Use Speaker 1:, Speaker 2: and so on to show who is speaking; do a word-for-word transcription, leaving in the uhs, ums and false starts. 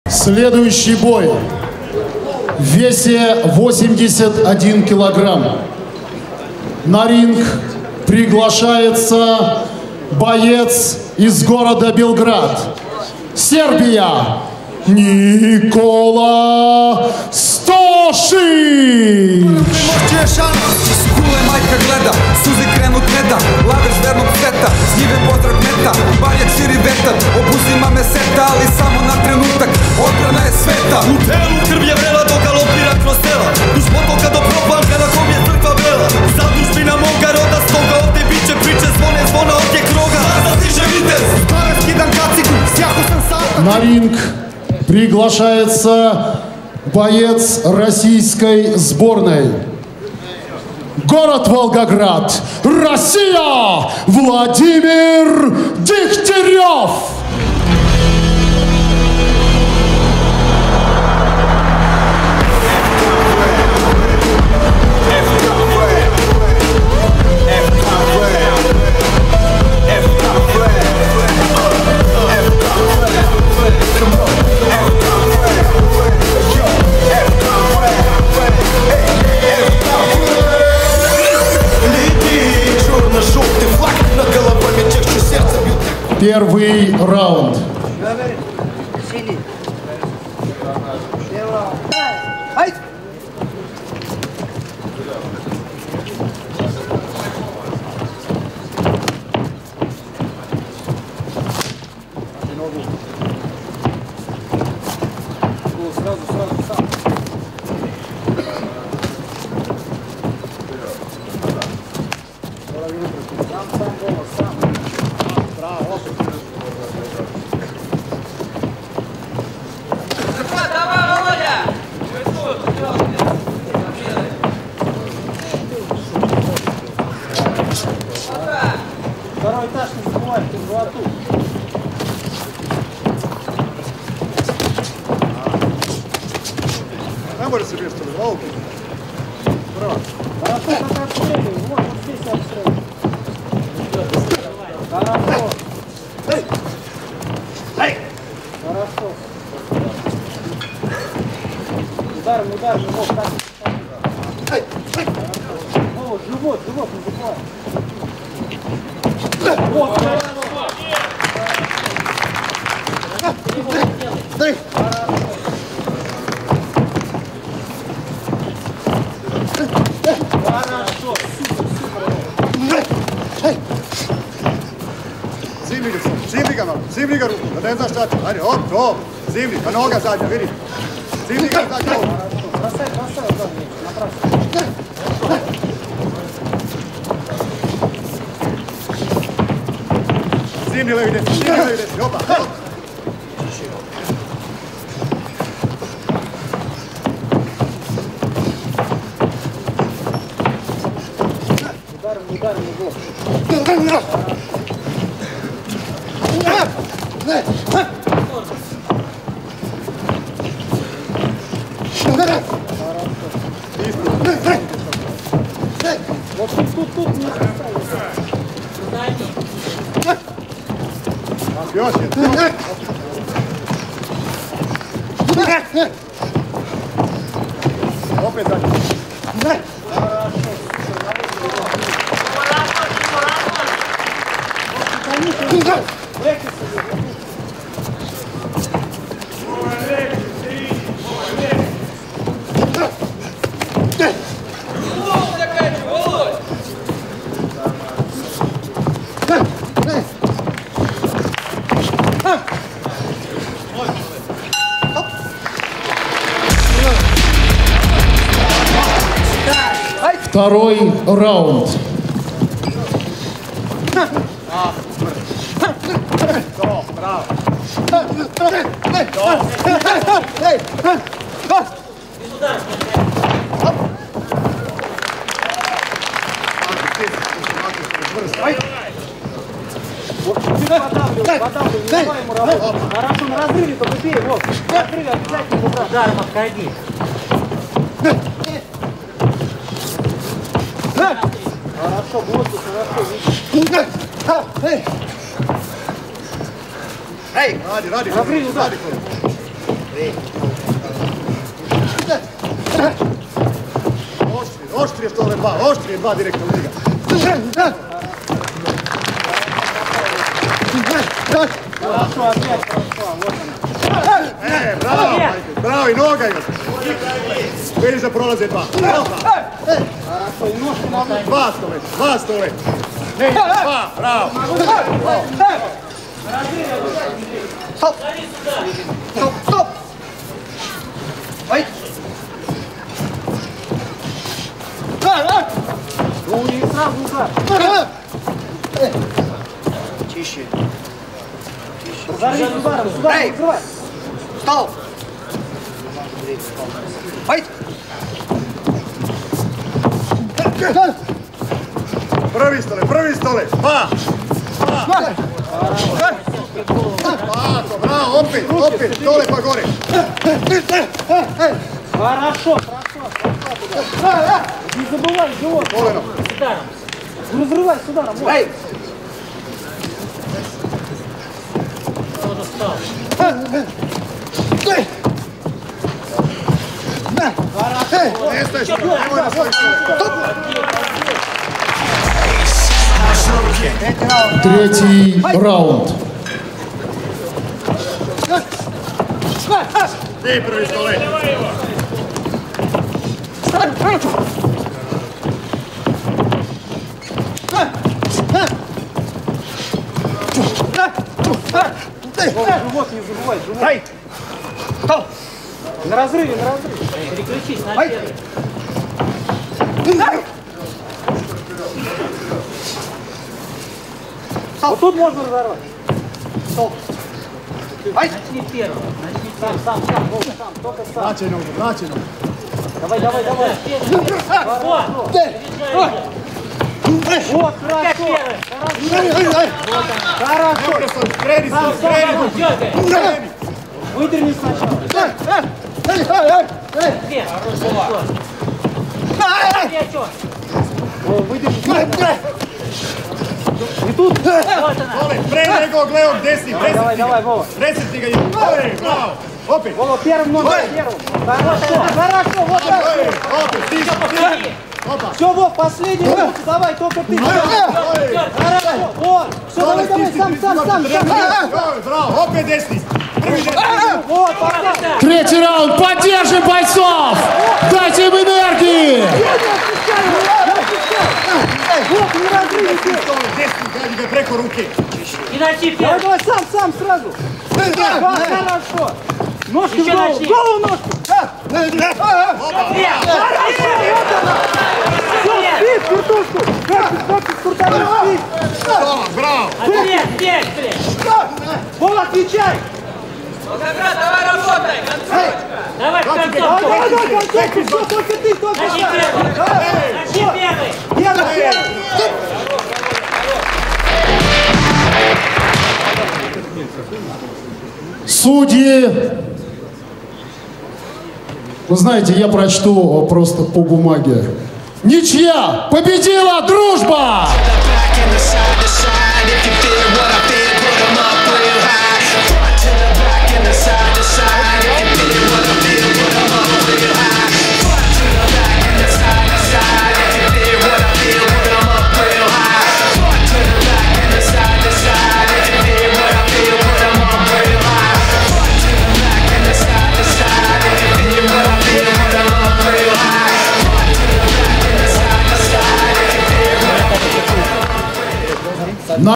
Speaker 1: Следующий бой в весе восемьдесят один килограмм. На ринг приглашается боец из города Белград, Сербия, Nikola Stošić.
Speaker 2: Majka gleda, suze krenut neda, lavež vernog sveta, zljive pozdrav meta, barjak širi vetar, obuzima me seta, ali samo na trenutak, odbrana je sveta. U telu krv je vrela dok galopira kroz tela, duž potoka do propanka na kom je crkva vela, zadužbina moga roda, stoga ovdje biće priče, zvone zvona ovdje kroga, sada stiže vitez, glave skidam kaciku, sjahu sam sata.
Speaker 1: На ринг приглашается боец российской сборной. Город Волгоград, Россия, Владимир Дегтярев. Первый раунд.
Speaker 3: Сразу, сразу, сам. Сам, сам, голос, сам. Браво.
Speaker 4: Давай, Володя!
Speaker 3: Второй этаж не забывай, ты в золоту.
Speaker 5: Набор себе что ли, волк? Браво.
Speaker 3: Хорошо, как обстреливай, вот, вот здесь обстреливай. Хорошо.
Speaker 5: Эй! Эй!
Speaker 3: Хорошо. Ударом, ударом, вот так.
Speaker 5: Эй! Эй!
Speaker 3: Ну вот, живот, живот не забывай. Вот,
Speaker 5: Эй!
Speaker 3: хорошо, супер, супер.
Speaker 5: Zimljiga sam, zimljiga malo, zimljiga ruku, da ne znaš šta će. Ajde, op, op, zimlji, pa noga zadnja, vidi. Zimljiga zadnja.
Speaker 3: Бросай, бросай, бросай, набрасывай.
Speaker 5: Zimlji levi desi, zimlji levi desi, opa, hop.
Speaker 3: Ударом, ударом, угол. Вот тут, тут, тут не оставайся.
Speaker 5: Još je. Opet zadnji.
Speaker 1: Второй раунд.
Speaker 3: Подавливай, не давай ему работать. Хорошо, на разрыве только бей, вот. На разрыве обязательно удар. Ударом отходи. Хорошо, воздух, хорошо, видишь.
Speaker 5: Ej! Radi, radi.
Speaker 3: Разрыв, удар.
Speaker 5: Oštrije, oštrije što ove dva, oštrije dva direktno u njega. E, bravo, bravo i noga još. Vidiš da prolaze dva. Dva stole, dva stole. Ne, dva, bravo.
Speaker 3: Stop! Stop, stop! Ajde! Ну, не сразу удар. Тише. Зарви ударом, сюда, открывай. Встал. Айд.
Speaker 5: Prvi stole, prvi stole. Dva. Dva. Tako, bravo, opet, opet, stole pa gore.
Speaker 3: Хорошо, хорошо. Не забывай живот. С ударом. Разрывай с ударом. Эй! Кто-то встал. Хорошо.
Speaker 5: Не стой, что немой на свой столе.
Speaker 1: Третий раунд.
Speaker 5: Ти prvi stole.
Speaker 3: Живот не забывай, живот. Эй! Стоп! На разрыве, на разрыве. Переключись на первый. Вот тут можно разорвать. Стоп. Начни первым. Начни сам, сам, сам, Вова, сам, только сам.
Speaker 5: Vraćaj nogu, vraćaj nogu.
Speaker 3: Давай, давай, давай. Вот, хорошо. Хорошо.
Speaker 5: Kreni stole, kreni. Kreni.
Speaker 3: Выдерни сначала. О, выдерни. И тут. Вот она.
Speaker 5: Stole, pre njegovog levog desni,
Speaker 3: Давай, давай, давай, Вова.
Speaker 5: presretni ga jedno. Bravo, opet.
Speaker 3: Вова, первым номер, первым. Хорошо, хорошо, вот так.
Speaker 5: Opet, stiži, stiži. Opa.
Speaker 3: Все, Вов, последний минут, давай, только ты. Хорошо, вот. Все, давай, давай, сам, сам, сам, сам.
Speaker 5: Bravo, opet desni. Prvi desni.
Speaker 3: Вот, пока.
Speaker 1: Третий раунд. Поддержим бойцов. Дайте им энергии.
Speaker 3: Вот, не разрывайте.
Speaker 5: Desni, gadi ga preko ruke.
Speaker 3: Давай, давай, сам, сам, сразу. Да, хорошо. Ножки в голову, в голову ножку. Все, спит, куртушку. Корпус, корпус, куртовик, спит.
Speaker 5: Bravo.
Speaker 3: Вова, отвечай.
Speaker 4: Волгоград, давай работай!
Speaker 3: Давай, давай, давай, концовку, все, только ты, только ты. Начни первый. Первый, первый.
Speaker 1: Судьи. Вы знаете, я прочту просто по бумаге. Ничья! Победила дружба!
Speaker 6: Back in the side to side if you feel what I